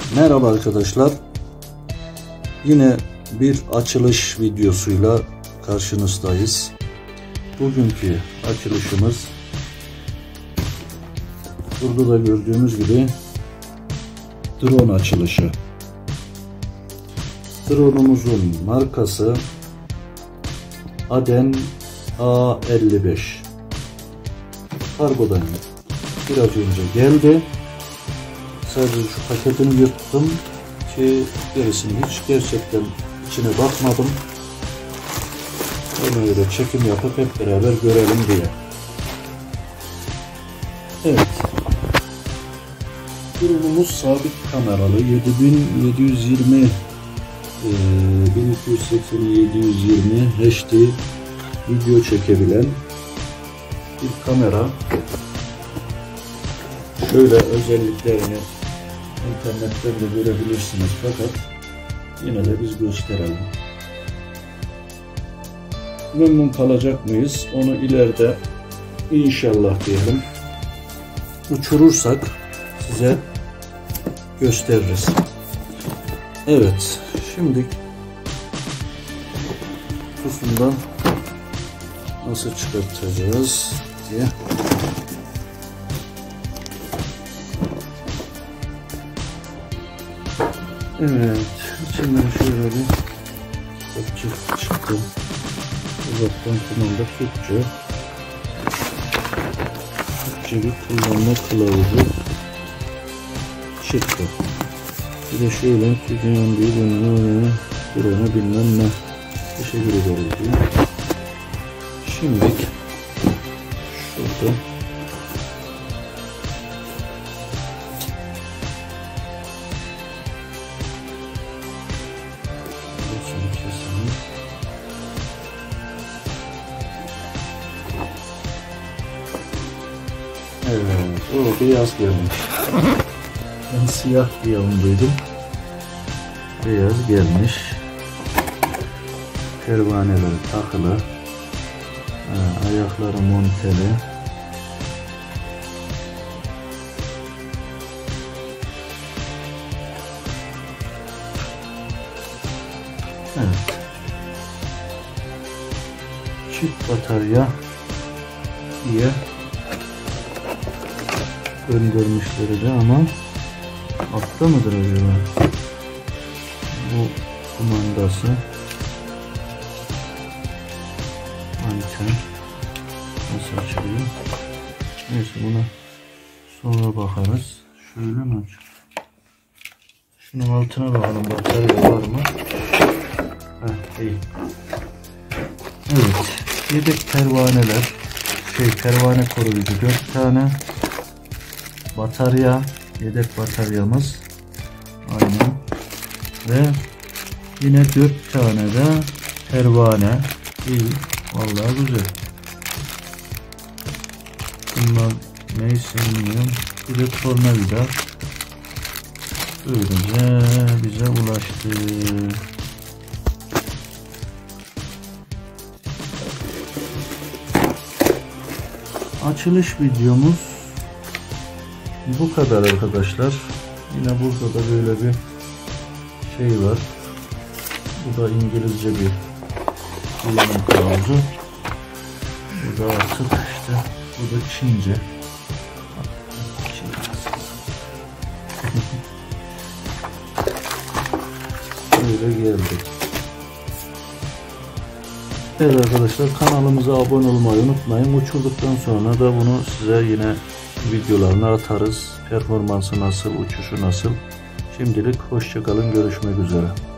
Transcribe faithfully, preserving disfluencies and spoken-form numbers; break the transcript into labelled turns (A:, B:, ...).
A: Merhaba arkadaşlar. Yine bir açılış videosuyla karşınızdayız. Bugünkü açılışımız burada da gördüğümüz gibi drone açılışı. Drone'umuzun markası Aden A elli beş. Kargodan biraz önce geldi. Sadece şu paketini yırttım ki gerisini hiç gerçekten içine bakmadım. Ona göre çekim yapıp hep beraber görelim diye. Evet. Drone'umuz sabit kameralı yedi bin yedi yüz yirmi e, bin iki yüz seksen yedi yüz yirmi H D video çekebilen bir kamera. Şöyle özelliklerini internetten de görebilirsiniz, fakat yine de biz gösterelim. Memnun kalacak mıyız? Onu ileride inşallah diyelim, uçurursak size gösteririz. Evet, şimdi kutusundan nasıl çıkartacağız diye. Evet, içinden şöyle bir kapçık çıktı. Uzaktan kumanda Türkçe. Türkçe bir kullanma kılavuzu çıktı. Bir de şöyle Türkiye'nin bir ürünü, drone'u bilmem ne. Teşekkür ederiz diyor. Şimdi şurada evet, o beyaz gelmiş. Ben siyah diye umduydum. Beyaz gelmiş. Pervaneleri takılı. Ha, ayakları monteli. Evet. Çift batarya diye göndermişler de, ama altta mıdır acaba bu kumandası? Anten nasıl açılıyor? Neyse, buna sonra bakarız. Şöyle mi açıyor? Şunun altına bakalım, batarya var mı? Heh, iyi. Evet, yedek pervaneler, şey pervane koruyucu dört tane, batarya, yedek bataryamız aynen, ve yine dört tane de pervane. İyi, vallahi güzel. Bunlar neyse bilmiyorum. Bir de tornavida böylece bize ulaştı. Açılış videomuz bu kadar arkadaşlar. Yine burada da böyle bir şey var. Bu da İngilizce bir kullanım kılavuzu. Bu da artık işte, bu da Çince. Böyle geldik. Evet arkadaşlar, kanalımıza abone olmayı unutmayın. Uçurduktan sonra da bunu size yine videolarını atarız. Performansı nasıl, uçuşu nasıl. Şimdilik hoşça kalın, görüşmek üzere.